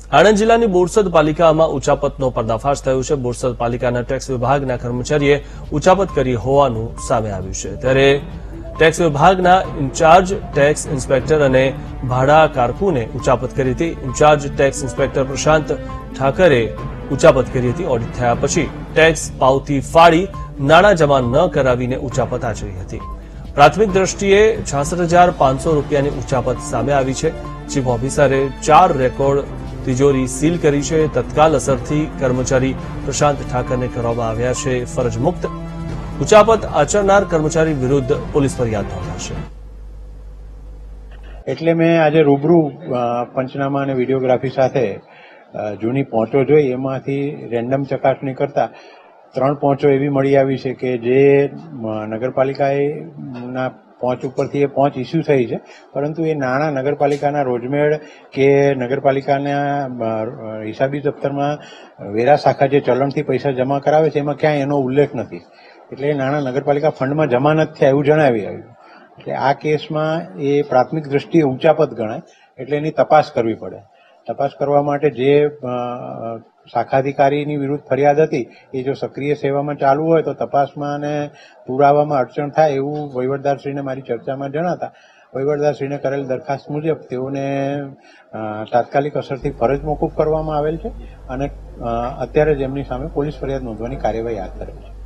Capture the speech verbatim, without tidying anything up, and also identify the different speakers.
Speaker 1: આણંદ જિલ્લાની બોરસદ પાલિકામાં ઉચાપતનો પર્દાફાશ થયો છે। બોરસદ પાલિકાના ટેક્સ વિભાગના કર્મચારીએ ઉચાપત કરી હોવાનું સામે આવ્યું છે। ત્યારે ટેક્સ વિભાગના ઇન્ચાર્જ ટેક્સ ઇન્સ્પેક્ટર અને ભાડા કારકુને ઉચાપત કરી હતી। In charge tax inspector Prashant Thackeray ઉચાપત કરી હતી। ઓડિટ થયા પછી ટેક્સ પાવતી ફાડી નાણાં જમા ન કરાવીને ઉચાપત આચરી હતી। પ્રાથમિક દ્રષ્ટિએ છાસઠ હજાર પાંચસો રૂપિયાની ઉચાપત સામે આવી છે। ચીફ ઓફિસરે ચાર રેકોર્ડ तिजोरी सील करी है। तत्काल असरथी कर्मचारी प्रशांत ठाकरने करवामां आव्या छे फरज मुक्त। उचापत आचरनार कर्मचारी विरुद्ध पुलिस फरियाद नोंधाशे।
Speaker 2: एटले मैं आज रूबरू पंचनामा अने विडियोग्राफी साथे जूनी पहोंचो जोई एमांथी रेन्डम चकासणी करता त्रण पहोंचो एवी मळी आवी छे के जे नगरपालिकाए ना पहुंच उपरथी पहुंच इश्यू थई है, परंतु ये नाणां नगरपालिकाना रोजमेळ के नगरपालिकाना हिसाबी दफ्तर में वेरा शाखा जे चलणथी पैसा जमा करावे छे एमां क्यांय एनो उल्लेख नथी। एटले नाणां नगरपालिका फंड में जमा नथी थया एवुं जणावी आव्युं। एटले आ केसमां ए प्राथमिक दृष्टिए उचापत गणाय, एटले एनी तपास करवी पड़े। तपास करवा माटे जे शाखाधिकारीनी विरुद्ध फरियाद हती ए जो सक्रिय सेवा में चालू होय तो तपासमां अने पुरावामां अड़चण थाय एवुं वहीवटदारश्रीने मारी चर्चामां जणावता वहीवटदारश्रीने करेल दरखास्त मुजब तेओने तात्कालिक असरथी फरज मोकूफ करवामां आवेल छे अने अत्यारे ज एमनी सामे पोलीस फरियाद नोंधवानी कार्यवाही हाथ धरेल छे।